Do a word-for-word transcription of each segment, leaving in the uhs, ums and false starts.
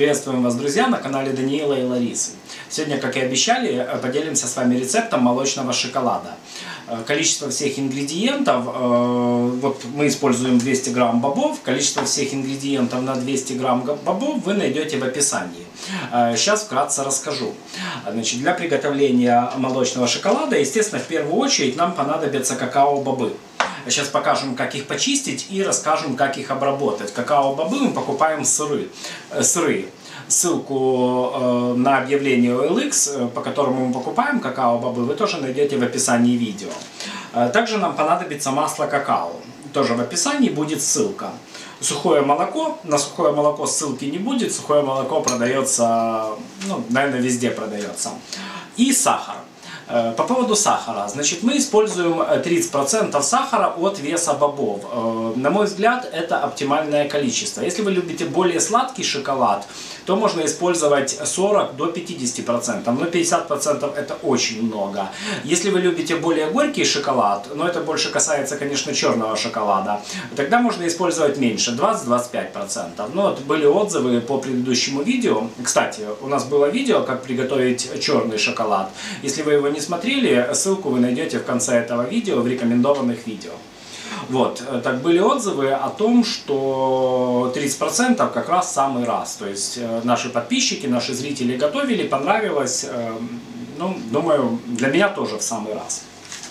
Приветствуем вас, друзья, на канале Даниила и Ларисы. Сегодня, как и обещали, поделимся с вами рецептом молочного шоколада. Количество всех ингредиентов, вот мы используем двести грамм бобов, количество всех ингредиентов на двести грамм бобов вы найдете в описании. Сейчас вкратце расскажу. Значит, для приготовления молочного шоколада, естественно, в первую очередь нам понадобятся какао-бобы. Сейчас покажем, как их почистить, и расскажем, как их обработать. Какао-бобы мы покупаем сыры, сырые. Ссылку э, на объявление о эл икс, по которому мы покупаем какао-бобы, вы тоже найдете в описании видео. Э, также нам понадобится масло какао. Тоже в описании будет ссылка. Сухое молоко. На сухое молоко ссылки не будет. Сухое молоко продается, ну, наверное, везде продается. И сахар. По поводу сахара, значит, мы используем тридцать процентов сахара от веса бобов. На мой взгляд, это оптимальное количество. Если вы любите более сладкий шоколад, то можно использовать сорок до пятидесяти процентов, но пятьдесят процентов это очень много. Если вы любите более горький шоколад, но это больше касается, конечно, черного шоколада, тогда можно использовать меньше, двадцать — двадцать пять процентов. Но вот были отзывы по предыдущему видео. Кстати, у нас было видео, как приготовить черный шоколад. Если вы его не смотрели, ссылку вы найдете в конце этого видео, в рекомендованных видео. Вот, так были отзывы о том, что тридцать процентов как раз самый раз. То есть наши подписчики, наши зрители готовили, понравилось. Ну, думаю, для меня тоже в самый раз.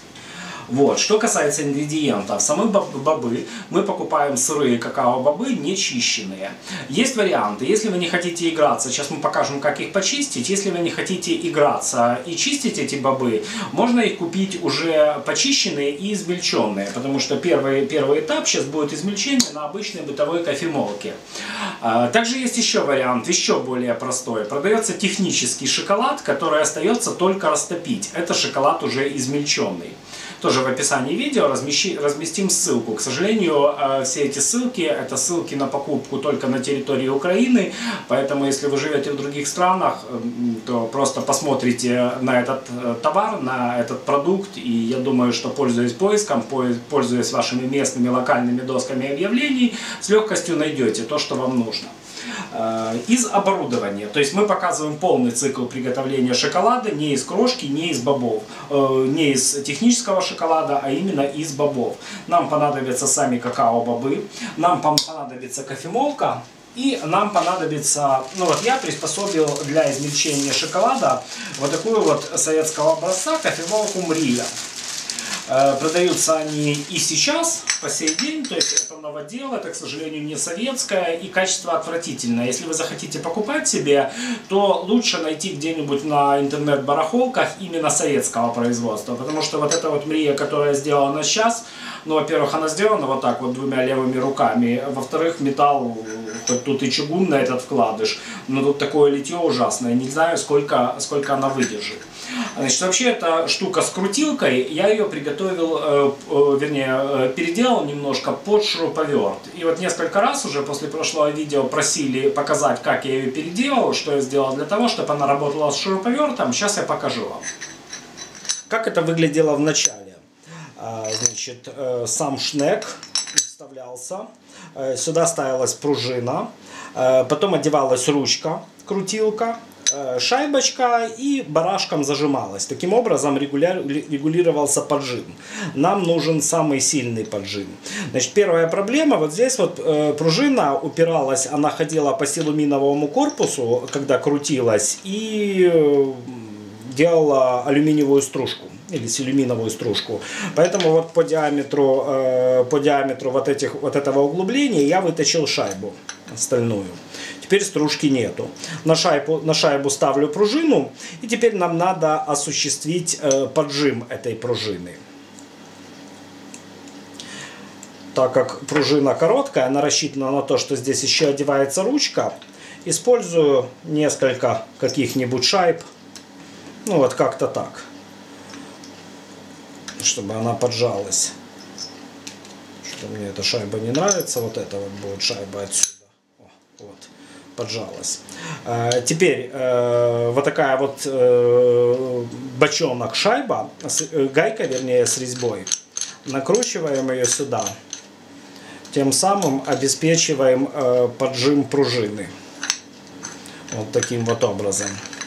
Вот. Что касается ингредиентов, самые бобы мы покупаем сырые какао-бобы, не чищенные. Есть варианты, если вы не хотите играться, сейчас мы покажем, как их почистить. Если вы не хотите играться и чистить эти бобы, можно их купить уже почищенные и измельченные, потому что первый, первый этап сейчас будет измельчение на обычной бытовой кофемолке. Также есть еще вариант, еще более простой. Продается технический шоколад, который остается только растопить. Это шоколад уже измельченный. Тоже в описании видео размещи, разместим ссылку. К сожалению, все эти ссылки, это ссылки на покупку только на территории Украины, поэтому если вы живете в других странах, то просто посмотрите на этот товар, на этот продукт, и я думаю, что, пользуясь поиском, пользуясь вашими местными локальными досками объявлений, с легкостью найдете то, что вам нужно. Из оборудования, то есть мы показываем полный цикл приготовления шоколада, не из крошки, не из бобов, не из технического шоколада, а именно из бобов. Нам понадобятся сами какао-бобы, нам понадобится кофемолка, и нам понадобится, ну вот я приспособил для измельчения шоколада вот такую вот советского образца кофемолку Мрия. Продаются они и сейчас, по сей день, то есть это новодел, это, к сожалению, не советское, и качество отвратительное. Если вы захотите покупать себе, то лучше найти где-нибудь на интернет-барахолках именно советского производства, потому что вот эта вот Мрия, которая сделана сейчас, ну, во-первых, она сделана вот так вот двумя левыми руками, во-вторых, металл, хоть тут и чугунный этот вкладыш, но тут такое литье ужасное, не знаю, сколько, сколько она выдержит. Значит, вообще эта штука с крутилкой, я ее приготовил, э, э, вернее, э, переделал немножко под шуруповерт. И вот несколько раз уже после прошлого видео просили показать, как я ее переделал, что я сделал для того, чтобы она работала с шуруповертом. Сейчас я покажу вам. Как это выглядело в начале. А, значит, э, сам шнек вставлялся, э, сюда ставилась пружина, э, потом одевалась ручка, крутилка, шайбочка и барашком зажималась. Таким образом регулировался поджим. Нам нужен самый сильный поджим. Значит, первая проблема, вот здесь вот э, пружина упиралась, она ходила по силуминовому корпусу, когда крутилась, и э, делала алюминиевую стружку или силюминовую стружку. Поэтому вот по диаметру, э, по диаметру вот, этих, вот этого углубления я вытащил шайбу стальную. Теперь стружки нету. На шайбу, на шайбу ставлю пружину, и теперь нам надо осуществить э, поджим этой пружины. Так как пружина короткая, она рассчитана на то, что здесь еще одевается ручка, использую несколько каких-нибудь шайб, ну вот как-то так, чтобы она поджалась. Что мне эта шайба не нравится, вот это вот будет шайба отсюда. О, вот. Поджалась. Теперь вот такая вот бочонок шайба, гайка, вернее, с резьбой. Накручиваем ее сюда. Тем самым обеспечиваем поджим пружины. Вот таким вот образом.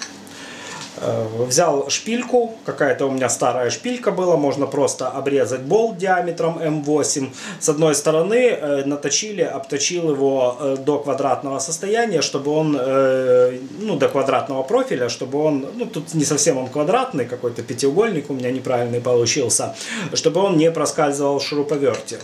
Взял шпильку, какая-то у меня старая шпилька была, можно просто обрезать болт диаметром эм восемь. С одной стороны наточили, обточил его до квадратного состояния, чтобы он, ну, до квадратного профиля, чтобы он, ну, тут не совсем он квадратный, какой-то пятиугольник у меня неправильный получился, чтобы он не проскальзывал в шуруповерте.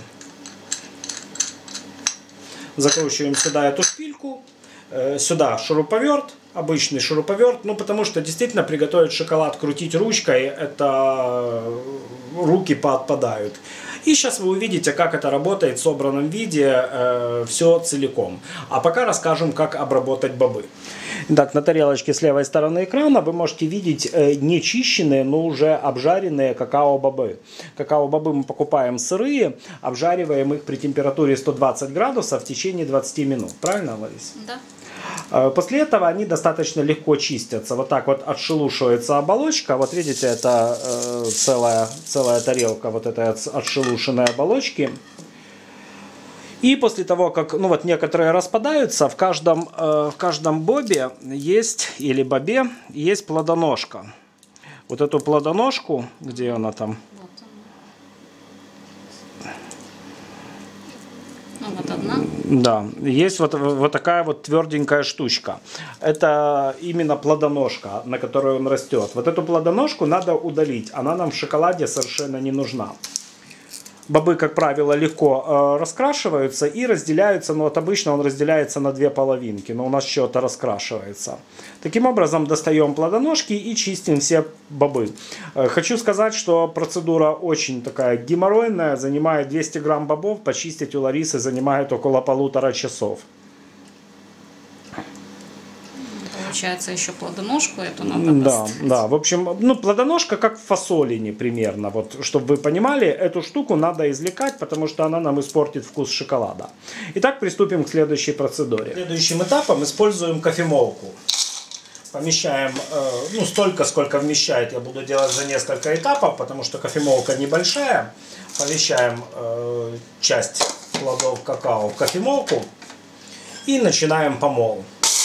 Закручиваем сюда эту шпильку, сюда шуруповерт. Обычный шуруповерт, ну потому что действительно приготовить шоколад, крутить ручкой, это руки поотпадают. И сейчас вы увидите, как это работает в собранном виде, э, все целиком. А пока расскажем, как обработать бобы. Так, на тарелочке с левой стороны экрана вы можете видеть э, нечищенные, но уже обжаренные какао-бобы. Какао-бобы мы покупаем сырые, обжариваем их при температуре сто двадцать градусов в течение двадцати минут. Правильно, Лариса? Да. После этого они достаточно легко чистятся. Вот так вот отшелушивается оболочка. Вот видите, это э, целая, целая тарелка вот этой отшелушенной оболочки. И после того, как, ну вот, некоторые распадаются, в каждом, э, в каждом бобе есть, или бобе, есть плодоножка. Вот эту плодоножку, где она там? Ну, вот одна. Да, есть вот, вот такая вот тверденькая штучка. Это именно плодоножка, на которой он растет. Вот эту плодоножку надо удалить. Она нам в шоколаде совершенно не нужна. Бобы, как правило, легко э, раскрашиваются и разделяются. Но вот обычно он разделяется на две половинки. Но у нас что-то раскрашивается. Таким образом, достаем плодоножки и чистим все бобы. Э, хочу сказать, что процедура очень такая геморройная. Занимает двести грамм бобов. Почистить у Ларисы занимает около полутора часов. Получается, еще плодоножку эту надо Да, поставить. да. В общем, ну, плодоножка как в фасолине примерно. Вот, чтобы вы понимали, эту штуку надо извлекать, потому что она нам испортит вкус шоколада. Итак, приступим к следующей процедуре. Следующим этапом используем кофемолку. Помещаем, э, ну, столько, сколько вмещает. Я буду делать за несколько этапов, потому что кофемолка небольшая. Помещаем э, часть плодов какао в кофемолку и начинаем помол.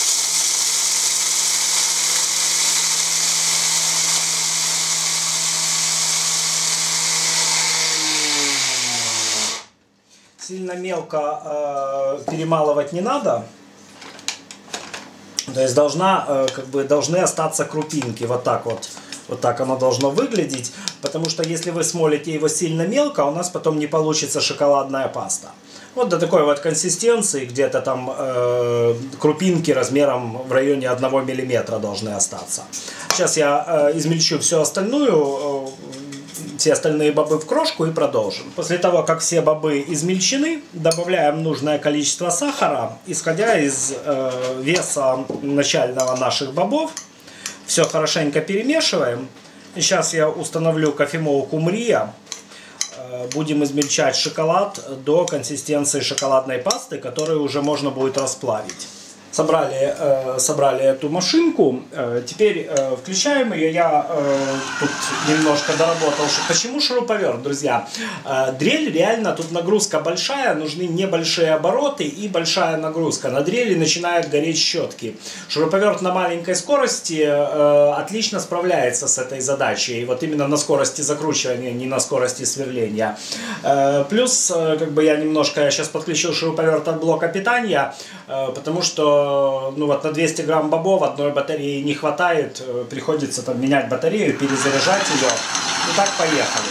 Сильно мелко э, перемалывать не надо. То есть должна, э, как бы, должны остаться крупинки. Вот так вот. Вот так оно должно выглядеть. Потому что если вы смолите его сильно мелко, у нас потом не получится шоколадная паста. Вот до такой вот консистенции, где-то там э, крупинки размером в районе одного миллиметра должны остаться. Сейчас я э, измельчу всю остальную, э, все остальные бобы в крошку и продолжим. После того, как все бобы измельчены, добавляем нужное количество сахара, исходя из э, веса начального наших бобов. Все хорошенько перемешиваем. И сейчас я установлю кофемолку Мрия. Э, будем измельчать шоколад до консистенции шоколадной пасты, которую уже можно будет расплавить. Собрали, э, собрали эту машинку, э, теперь э, включаем ее. Я э, тут немножко доработал. Почему шуруповерт, друзья? Э, дрель реально, тут нагрузка большая, нужны небольшие обороты и большая нагрузка. На дрели начинают гореть щетки. Шуруповерт на маленькой скорости э, отлично справляется с этой задачей. Вот именно на скорости закручивания, не на скорости сверления. Э, плюс, э, как бы я немножко, я сейчас подключил шуруповерт от блока питания, э, потому что ну вот на двести грамм бобов одной батареи не хватает, приходится там менять батарею, перезаряжать ее. И так поехали.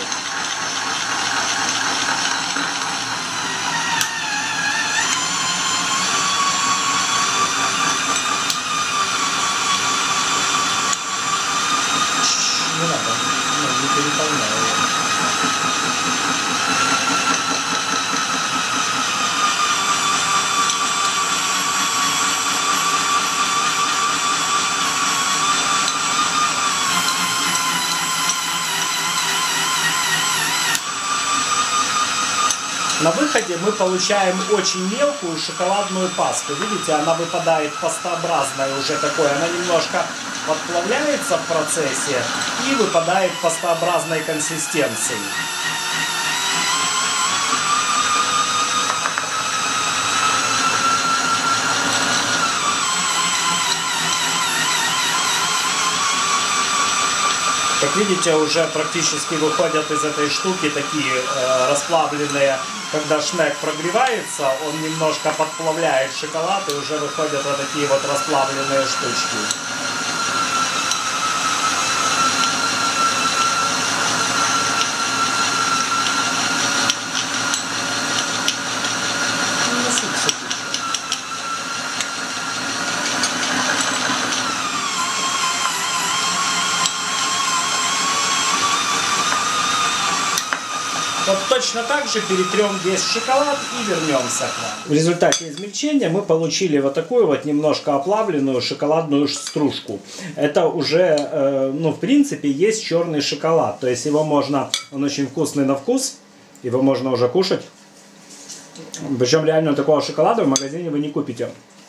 Не надо, не переполняю. На выходе мы получаем очень мелкую шоколадную пасту. Видите, она выпадает пастообразная уже такой. Она немножко подплавляется в процессе и выпадает пастообразной консистенцией. Как видите, уже практически выходят из этой штуки такие э, расплавленные. Когда шнек прогревается, он немножко подплавляет шоколад, и уже выходят вот такие вот расплавленные штучки. Вот точно так же перетрем весь шоколад и вернемся к вам. В результате измельчения мы получили вот такую вот немножко оплавленную шоколадную стружку. Это уже, э, ну, в принципе, есть черный шоколад. То есть его можно, он очень вкусный на вкус, его можно уже кушать. Причем реально такого шоколада в магазине вы не купите.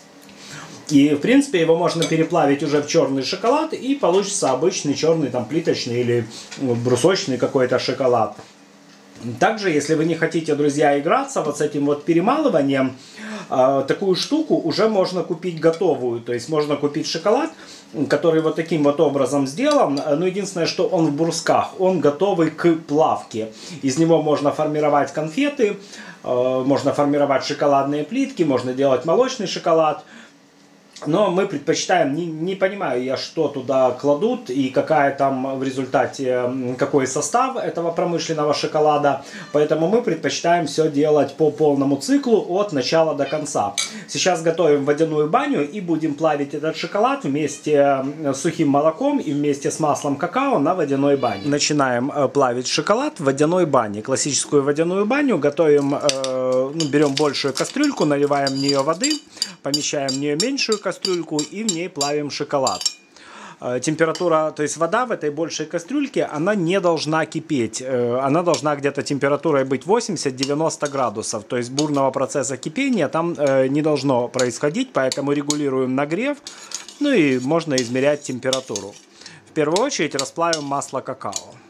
И, в принципе, его можно переплавить уже в черный шоколад, и получится обычный черный, там, плиточный или брусочный какой-то шоколад. Также, если вы не хотите, друзья, играться вот с этим вот перемалыванием, э, такую штуку уже можно купить готовую. То есть можно купить шоколад, который вот таким вот образом сделан. Но единственное, что он в брусках, он готовый к плавке. Из него можно формировать конфеты, э, можно формировать шоколадные плитки, можно делать молочный шоколад. Но мы предпочитаем, не, не понимаю я, что туда кладут и какая там в результате, какой состав этого промышленного шоколада. Поэтому мы предпочитаем все делать по полному циклу от начала до конца. Сейчас готовим водяную баню и будем плавить этот шоколад вместе с сухим молоком и вместе с маслом какао на водяной бане. Начинаем плавить шоколад в водяной бане. Классическую водяную баню готовим, ну, берем большую кастрюльку, наливаем в нее воды, помещаем в нее меньшую кастрюльку и в ней плавим шоколад. Температура, то есть вода в этой большей кастрюльке, она не должна кипеть. Она должна где-то температурой быть восемьдесят-девяносто градусов. То есть бурного процесса кипения там не должно происходить, поэтому регулируем нагрев. Ну и можно измерять температуру. В первую очередь расплавим масло какао.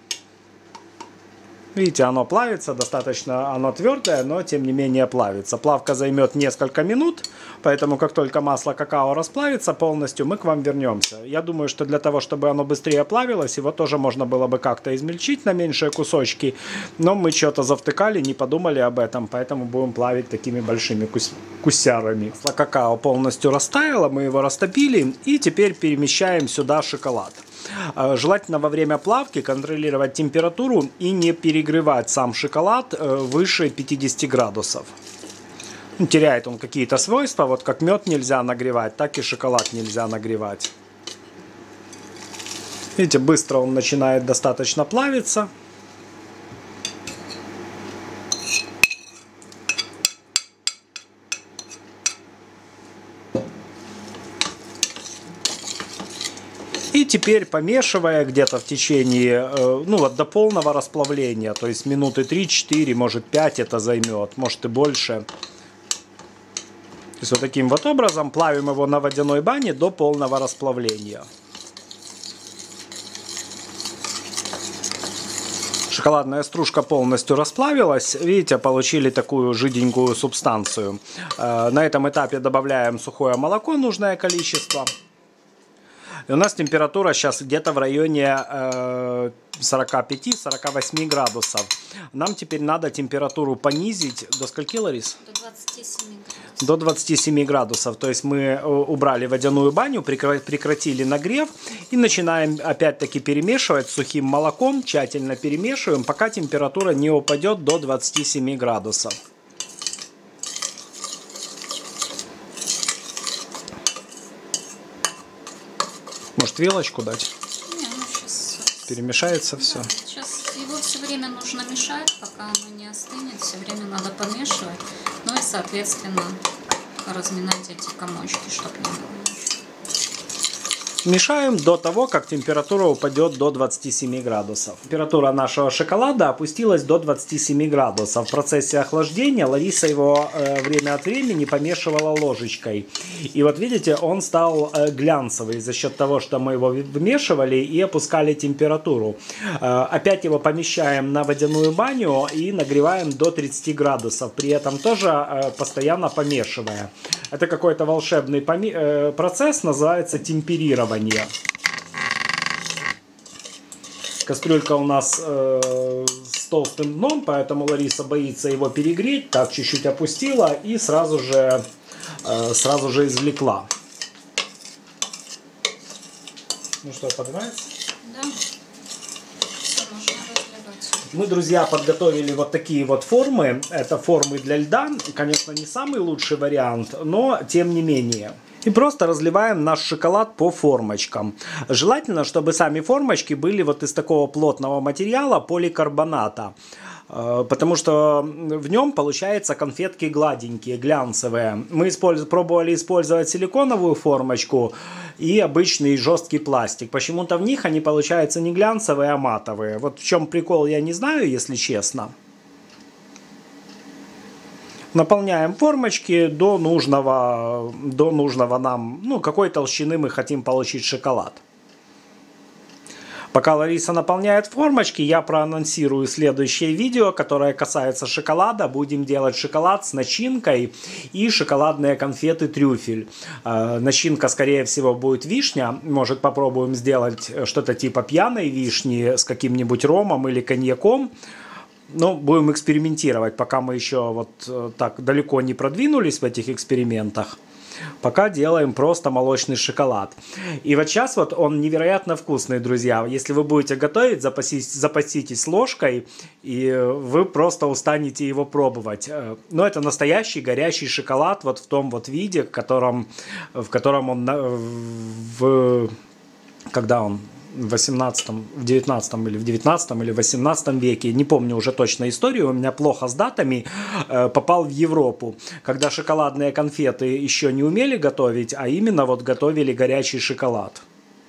Видите, оно плавится, достаточно оно твердое, но тем не менее плавится. Плавка займет несколько минут, поэтому как только масло какао расплавится полностью, мы к вам вернемся. Я думаю, что для того, чтобы оно быстрее плавилось, его тоже можно было бы как-то измельчить на меньшие кусочки, но мы что-то завтыкали, не подумали об этом, поэтому будем плавить такими большими кус кусярами. Масло какао полностью растаяло, мы его растопили, и теперь перемещаем сюда шоколад. Желательно во время плавки контролировать температуру и не перегревать сам шоколад выше пятидесяти градусов. Теряет он какие-то свойства, вот как мед нельзя нагревать, так и шоколад нельзя нагревать. Видите, быстро он начинает достаточно плавиться. И теперь, помешивая где-то в течение, ну вот до полного расплавления, то есть минуты три-четыре, может пять это займет, может и больше. То есть вот таким вот образом плавим его на водяной бане до полного расплавления. Шоколадная стружка полностью расплавилась. Видите, получили такую жиденькую субстанцию. На этом этапе добавляем сухое молоко, нужное количество. И у нас температура сейчас где-то в районе э, сорока пяти-сорока восьми градусов. Нам теперь надо температуру понизить до скольки, Ларис? До двадцати семи градусов. До двадцати семи градусов. То есть мы убрали водяную баню, прекратили нагрев и начинаем опять-таки перемешивать сухим молоком. Тщательно перемешиваем, пока температура не упадет до двадцати семи градусов. Может, вилочку дать? Не, ну сейчас... Перемешается да, все. Сейчас его все время нужно мешать, пока оно не остынет. Все время надо помешивать. Ну и, соответственно, разминать эти комочки, чтобы не было ничего. Мешаем до того, как температура упадет до двадцати семи градусов. Температура нашего шоколада опустилась до двадцати семи градусов. В процессе охлаждения Лариса его э, время от времени помешивала ложечкой. И вот видите, он стал э, глянцевый за счет того, что мы его вмешивали и опускали температуру. Э, опять его помещаем на водяную баню и нагреваем до тридцати градусов. При этом тоже э, постоянно помешивая. Это какой-то волшебный э, процесс, называется темперирование. Кастрюлька у нас э, с толстым дном, поэтому Лариса боится его перегреть. Так, чуть-чуть опустила и сразу же, э, сразу же извлекла. Ну что, поднимается? Да. Все, можно разливать. Мы, друзья, подготовили вот такие вот формы. Это формы для льда. Конечно, не самый лучший вариант, но тем не менее. И просто разливаем наш шоколад по формочкам. Желательно, чтобы сами формочки были вот из такого плотного материала, поликарбоната. Потому что в нем получаются конфетки гладенькие, глянцевые. Мы использ... пробовали использовать силиконовую формочку и обычный жесткий пластик. Почему-то в них они получаются не глянцевые, а матовые. Вот в чем прикол, я не знаю, если честно. Наполняем формочки до нужного, до нужного нам, ну, какой толщины мы хотим получить шоколад. Пока Лариса наполняет формочки, я проанонсирую следующее видео, которое касается шоколада. Будем делать шоколад с начинкой и шоколадные конфеты трюфель. Начинка, скорее всего, будет вишня. Может, попробуем сделать что-то типа пьяной вишни с каким-нибудь ромом или коньяком. Но будем экспериментировать, пока мы еще вот так далеко не продвинулись в этих экспериментах. Пока делаем просто молочный шоколад. И вот сейчас вот он невероятно вкусный, друзья. Если вы будете готовить, запаситесь, запаситесь ложкой, и вы просто устанете его пробовать. Но это настоящий горячий шоколад вот в том вот виде, в котором, в котором он в... Когда он... в восемнадцатом, в девятнадцатом или в девятнадцатом или в восемнадцатом веке, не помню уже точно историю, у меня плохо с датами, э, попал в Европу, когда шоколадные конфеты еще не умели готовить, а именно вот готовили горячий шоколад.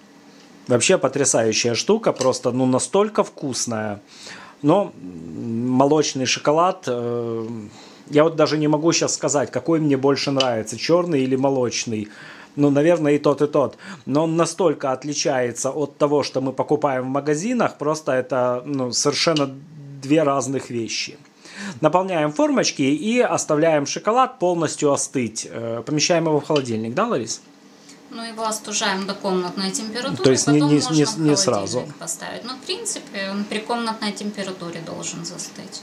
Вообще потрясающая штука, просто ну настолько вкусная. Но молочный шоколад, э, я вот даже не могу сейчас сказать, какой мне больше нравится, черный или молочный. Ну, наверное, и тот, и тот. Но он настолько отличается от того, что мы покупаем в магазинах, просто это ну, совершенно две разных вещи. Наполняем формочки и оставляем шоколад полностью остыть. Помещаем его в холодильник, да, Ларис? Ну, его остужаем до комнатной температуры, то есть потом не, не, можно не, в не сразу поставить. Но, в принципе, он при комнатной температуре должен застыть.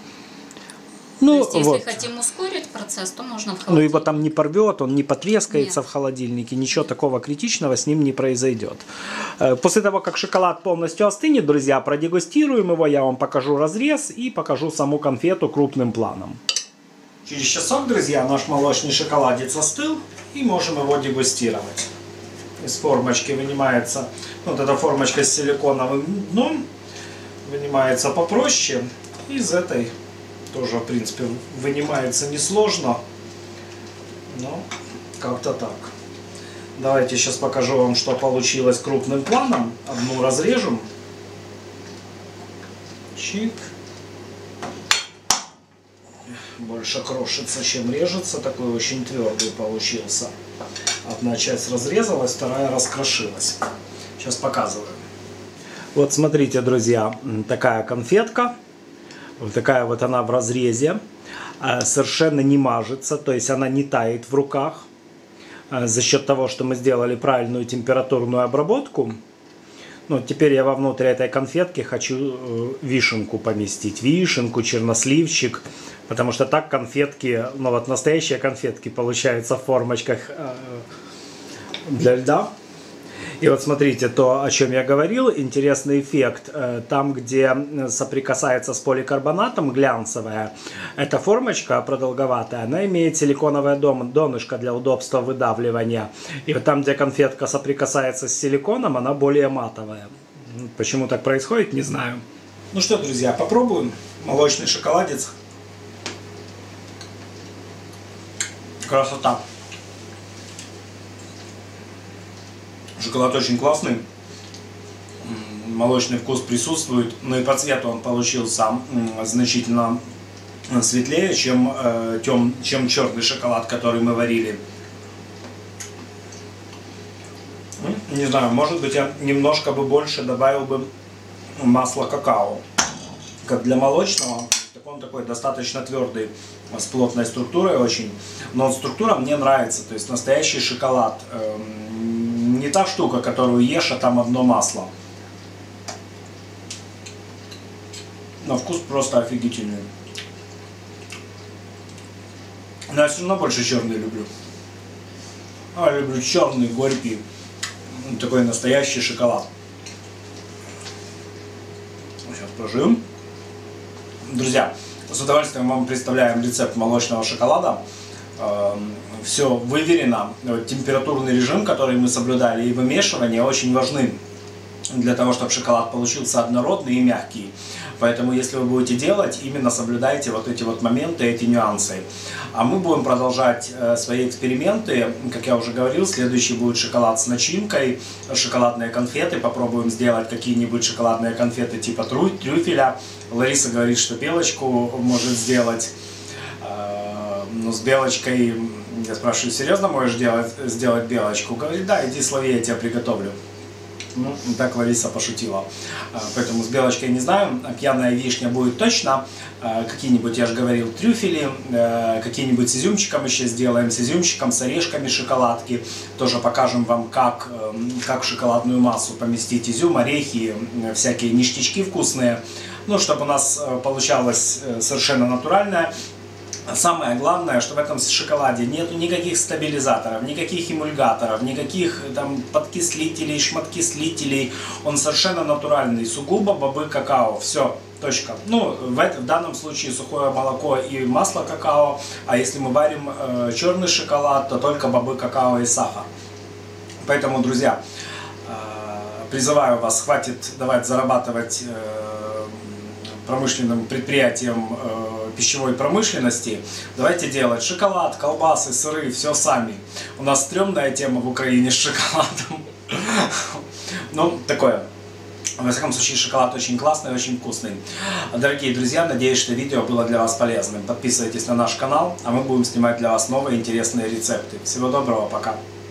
Ну, то есть, если вот. хотим ускорить процесс, то можно в холодильник. Ну, его там не порвет, он не потрескается Нет. в холодильнике, ничего Нет. такого критичного с ним не произойдет. После того, как шоколад полностью остынет, друзья, продегустируем его, я вам покажу разрез и покажу саму конфету крупным планом. Через часок, друзья, наш молочный шоколадец остыл, и можем его дегустировать. Из формочки вынимается, вот эта формочка с силиконовым дном, вынимается попроще, из этой тоже, в принципе, вынимается несложно, но как-то так. Давайте сейчас покажу вам, что получилось крупным планом. Одну разрежем. Чик. Больше крошится, чем режется. Такой очень твердый получился. Одна часть разрезалась, вторая раскрошилась. Сейчас показываю. Вот смотрите, друзья, такая конфетка. Вот такая вот она в разрезе, совершенно не мажется, то есть она не тает в руках за счет того, что мы сделали правильную температурную обработку. Ну, теперь я вовнутрь этой конфетки хочу вишенку поместить, вишенку, черносливчик, потому что так конфетки, ну вот настоящие конфетки получаются в формочках для льда. И вот смотрите, то, о чем я говорил, интересный эффект. Там, где соприкасается с поликарбонатом, глянцевая, эта формочка продолговатая, она имеет силиконовое донышко для удобства выдавливания. И вот там, где конфетка соприкасается с силиконом, она более матовая. Почему так происходит, не знаю. Ну что, друзья, попробуем молочный шоколадец. Красота. Шоколад очень классный, молочный вкус присутствует, но и по цвету он получился значительно светлее, чем, э, тем, чем черный шоколад, который мы варили. Не знаю, может быть, я немножко бы больше добавил бы масла какао. Как для молочного, так он такой достаточно твердый, с плотной структурой очень. Но структура мне нравится, то есть настоящий шоколад. Э, Не та штука, которую ешь, а там одно масло. на вкус просто офигительный. Но я все равно больше черный люблю. А, я люблю черный, горький, такой настоящий шоколад. Сейчас прожуем. Друзья, с удовольствием вам представляем рецепт молочного шоколада. Все выверено. Температурный режим, который мы соблюдали, и вымешивание очень важны для того, чтобы шоколад получился однородный и мягкий. Поэтому, если вы будете делать, именно соблюдайте вот эти вот моменты, эти нюансы. А мы будем продолжать э, свои эксперименты. Как я уже говорил, следующий будет шоколад с начинкой, шоколадные конфеты. Попробуем сделать какие-нибудь шоколадные конфеты типа трю трюфеля. Лариса говорит, что белочку может сделать. Э, но с белочкой, я спрашиваю, серьезно можешь делать, сделать белочку? Говорит, да, иди слови, я тебя приготовлю. Ну, так Лариса пошутила. Поэтому с белочкой не знаю. Пьяная вишня будет точно. Какие-нибудь, я же говорил, трюфели. Какие-нибудь с изюмчиком еще сделаем. С изюмчиком, с орешками шоколадки. Тоже покажем вам, как, как в шоколадную массу поместить изюм, орехи, всякие ништячки вкусные. Ну, чтобы у нас получалось совершенно натуральное. Самое главное, что в этом шоколаде нету никаких стабилизаторов, никаких эмульгаторов, никаких там подкислителей, шматкислителей. Он совершенно натуральный, сугубо бобы какао. Все, точка. Ну, в, это, в данном случае сухое молоко и масло какао. А если мы варим э, черный шоколад, то только бобы какао и сахар. Поэтому, друзья, э, призываю вас, хватит давать зарабатывать э, промышленным предприятиям э, пищевой промышленности. Давайте делать шоколад, колбасы, сыры, все сами. У нас стрёмная тема в Украине с шоколадом. Ну, такое. Во всяком случае, шоколад очень классный, очень вкусный. Дорогие друзья, надеюсь, что видео было для вас полезным. Подписывайтесь на наш канал, а мы будем снимать для вас новые интересные рецепты. Всего доброго, пока!